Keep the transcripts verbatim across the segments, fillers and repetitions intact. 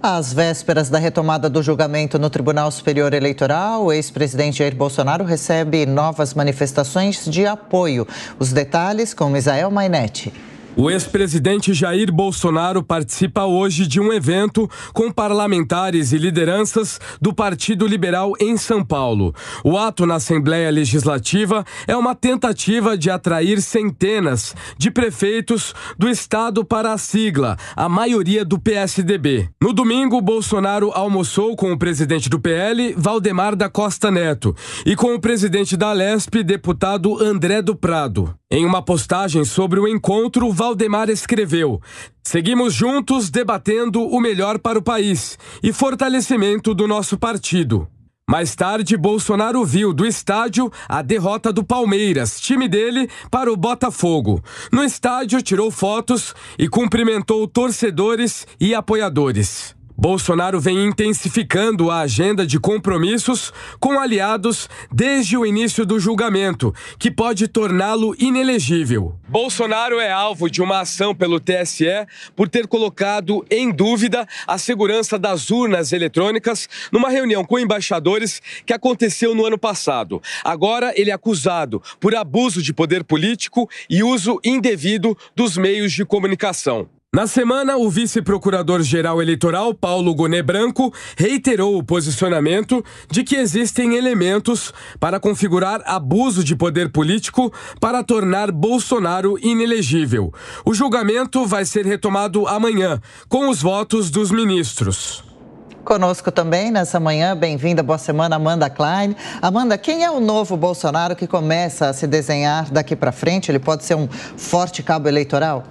Às vésperas da retomada do julgamento no Tribunal Superior Eleitoral, o ex-presidente Jair Bolsonaro recebe novas manifestações de apoio. Os detalhes com Misael Mainetti. O ex-presidente Jair Bolsonaro participa hoje de um evento com parlamentares e lideranças do Partido Liberal em São Paulo. O ato na Assembleia Legislativa é uma tentativa de atrair centenas de prefeitos do estado para a sigla, a maioria do P S D B. No domingo, Bolsonaro almoçou com o presidente do P L, Valdemar da Costa Neto, e com o presidente da Alesp, deputado André do Prado. Em uma postagem sobre o encontro, Valdemar escreveu: "Seguimos juntos debatendo o melhor para o país e fortalecimento do nosso partido." Mais tarde, Bolsonaro viu do estádio a derrota do Palmeiras, time dele, para o Botafogo. No estádio, tirou fotos e cumprimentou torcedores e apoiadores. Bolsonaro vem intensificando a agenda de compromissos com aliados desde o início do julgamento, que pode torná-lo inelegível. Bolsonaro é alvo de uma ação pelo T S E por ter colocado em dúvida a segurança das urnas eletrônicas numa reunião com embaixadores que aconteceu no ano passado. Agora ele é acusado por abuso de poder político e uso indevido dos meios de comunicação. Na semana, o vice-procurador-geral eleitoral, Paulo Goné Branco, reiterou o posicionamento de que existem elementos para configurar abuso de poder político para tornar Bolsonaro inelegível. O julgamento vai ser retomado amanhã, com os votos dos ministros. Conosco também nessa manhã, bem-vinda, boa semana, Amanda Klein. Amanda, quem é o novo Bolsonaro que começa a se desenhar daqui para frente? Ele pode ser um forte cabo eleitoral?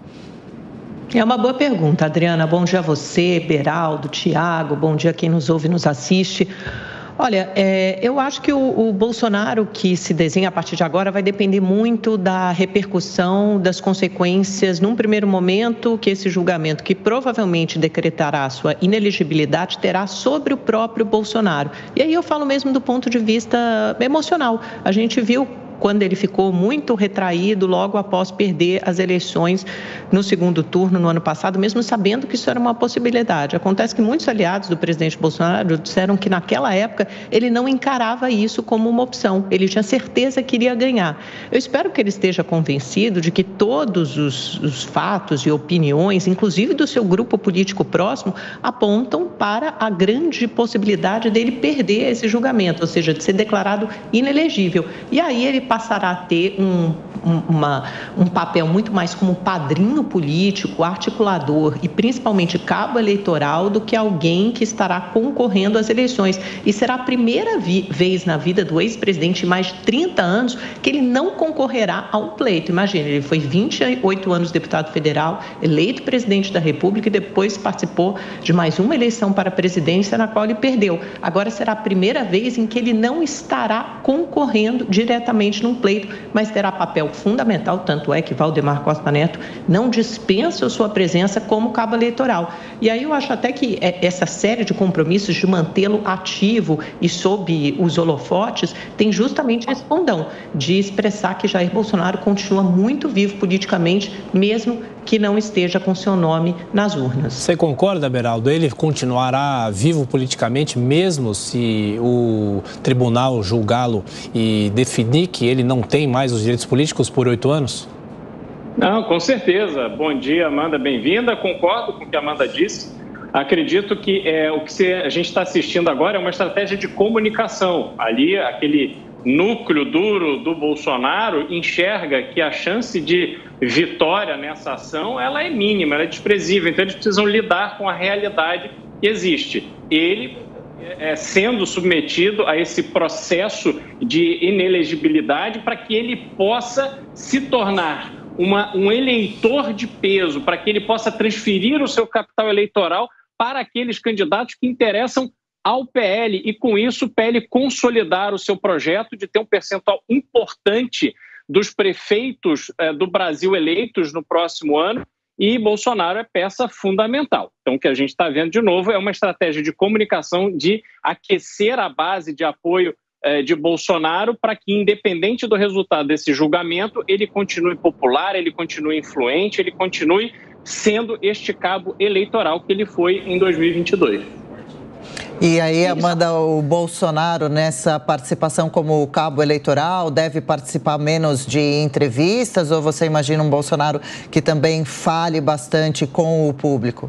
É uma boa pergunta, Adriana. Bom dia a você, Beraldo, Tiago, bom dia a quem nos ouve e nos assiste. Olha, é, eu acho que o, o Bolsonaro que se desenha a partir de agora vai depender muito da repercussão, das consequências, num primeiro momento, que esse julgamento, que provavelmente decretará a sua inelegibilidade, terá sobre o próprio Bolsonaro. E aí eu falo mesmo do ponto de vista emocional. A gente viu quando ele ficou muito retraído logo após perder as eleições no segundo turno no ano passado, mesmo sabendo que isso era uma possibilidade. Acontece que muitos aliados do presidente Bolsonaro disseram que naquela época ele não encarava isso como uma opção, ele tinha certeza que iria ganhar. Eu espero que ele esteja convencido de que todos os, os fatos e opiniões, inclusive do seu grupo político próximo, apontam para a grande possibilidade dele perder esse julgamento, ou seja, de ser declarado inelegível. E aí ele passará a ter um, um, uma, um papel muito mais como padrinho político, articulador e principalmente cabo eleitoral do que alguém que estará concorrendo às eleições. E será a primeira vi- vez na vida do ex-presidente em mais de trinta anos que ele não concorrerá a um pleito. Imagina, ele foi vinte e oito anos deputado federal, eleito presidente da República e depois participou de mais uma eleição para a presidência na qual ele perdeu. Agora será a primeira vez em que ele não estará concorrendo diretamente num pleito, mas terá papel fundamental, tanto é que Valdemar Costa Neto não dispensa a sua presença como cabo eleitoral. E aí eu acho até que essa série de compromissos de mantê-lo ativo e sob os holofotes tem justamente esse condão de expressar que Jair Bolsonaro continua muito vivo politicamente, mesmo que não esteja com seu nome nas urnas. Você concorda, Beraldo? Ele continuará vivo politicamente mesmo se o tribunal julgá-lo e definir que ele não tem mais os direitos políticos por oito anos? Não, com certeza. Bom dia, Amanda, bem-vinda. Concordo com o que a Amanda disse. Acredito que é, o que a gente está assistindo agora é uma estratégia de comunicação. Ali, aquele núcleo duro do Bolsonaro enxerga que a chance de vitória nessa ação ela é mínima, ela é desprezível. Então, eles precisam lidar com a realidade que existe. Ele É, sendo submetido a esse processo de inelegibilidade para que ele possa se tornar uma, um eleitor de peso, para que ele possa transferir o seu capital eleitoral para aqueles candidatos que interessam ao P L e, com isso, o P L consolidar o seu projeto de ter um percentual importante dos prefeitos eh, do Brasil eleitos no próximo ano. E Bolsonaro é peça fundamental. Então, o que a gente está vendo, de novo, é uma estratégia de comunicação de aquecer a base de apoio eh, de Bolsonaro para que, independente do resultado desse julgamento, ele continue popular, ele continue influente, ele continue sendo este cabo eleitoral que ele foi em dois mil e vinte e dois. E aí, Amanda, o Bolsonaro, nessa participação como cabo eleitoral, deve participar menos de entrevistas, ou você imagina um Bolsonaro que também fale bastante com o público?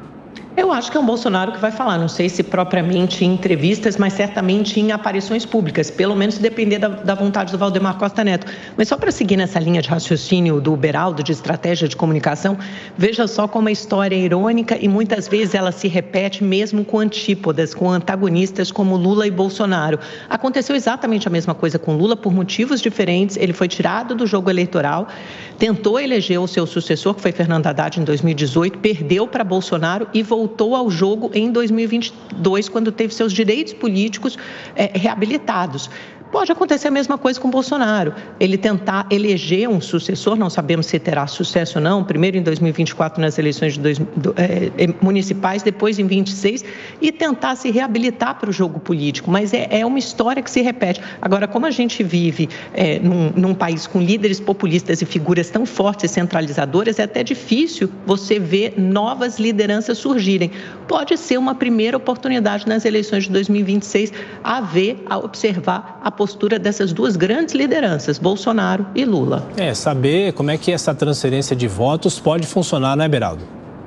Eu acho que é um Bolsonaro que vai falar, não sei se propriamente em entrevistas, mas certamente em aparições públicas, pelo menos depender da, da vontade do Valdemar Costa Neto. Mas só para seguir nessa linha de raciocínio do Beraldo, de estratégia de comunicação, veja só como a história é irônica e muitas vezes ela se repete mesmo com antípodas, com antagonistas como Lula e Bolsonaro. Aconteceu exatamente a mesma coisa com Lula por motivos diferentes, ele foi tirado do jogo eleitoral, tentou eleger o seu sucessor, que foi Fernando Haddad em dois mil e dezoito, perdeu para Bolsonaro e voltou voltou ao jogo em dois mil e vinte e dois, quando teve seus direitos políticos é, reabilitados. Pode acontecer a mesma coisa com o Bolsonaro. Ele tentar eleger um sucessor, não sabemos se terá sucesso ou não, primeiro em dois mil e vinte e quatro nas eleições de dois, do, é, municipais, depois em vinte e seis, e tentar se reabilitar para o jogo político. Mas é, é uma história que se repete. Agora, como a gente vive é, num, num país com líderes populistas e figuras tão fortes e centralizadoras, é até difícil você ver novas lideranças surgirem. Pode ser uma primeira oportunidade nas eleições de dois mil e vinte e seis a ver, a observar a postura dessas duas grandes lideranças, Bolsonaro e Lula. É, saber como é que essa transferência de votos pode funcionar, não é, Beraldo?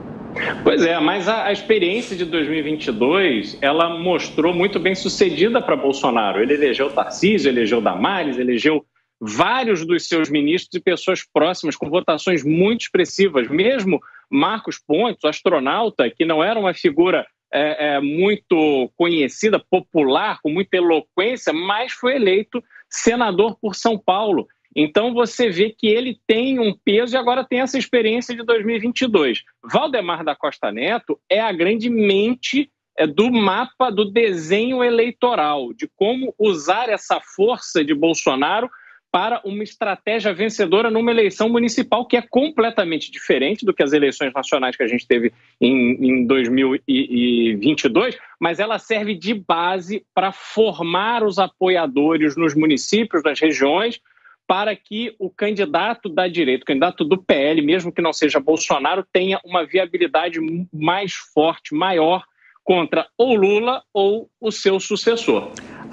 Pois é, mas a, a experiência de dois mil e vinte e dois, ela mostrou muito bem sucedida para Bolsonaro. Ele elegeu Tarcísio, elegeu Damares, elegeu vários dos seus ministros e pessoas próximas com votações muito expressivas. Mesmo Marcos Pontes, astronauta, que não era uma figura É, é, muito conhecida, popular, com muita eloquência, mas foi eleito senador por São Paulo. Então você vê que ele tem um peso e agora tem essa experiência de dois mil e vinte e dois. Valdemar da Costa Neto é a grande mente é, do mapa do desenho eleitoral, de como usar essa força de Bolsonaro para uma estratégia vencedora numa eleição municipal que é completamente diferente do que as eleições nacionais que a gente teve em, em dois mil e vinte e dois, mas ela serve de base para formar os apoiadores nos municípios, nas regiões, para que o candidato da direita, o candidato do P L, mesmo que não seja Bolsonaro, tenha uma viabilidade mais forte, maior, contra ou Lula ou o seu sucessor.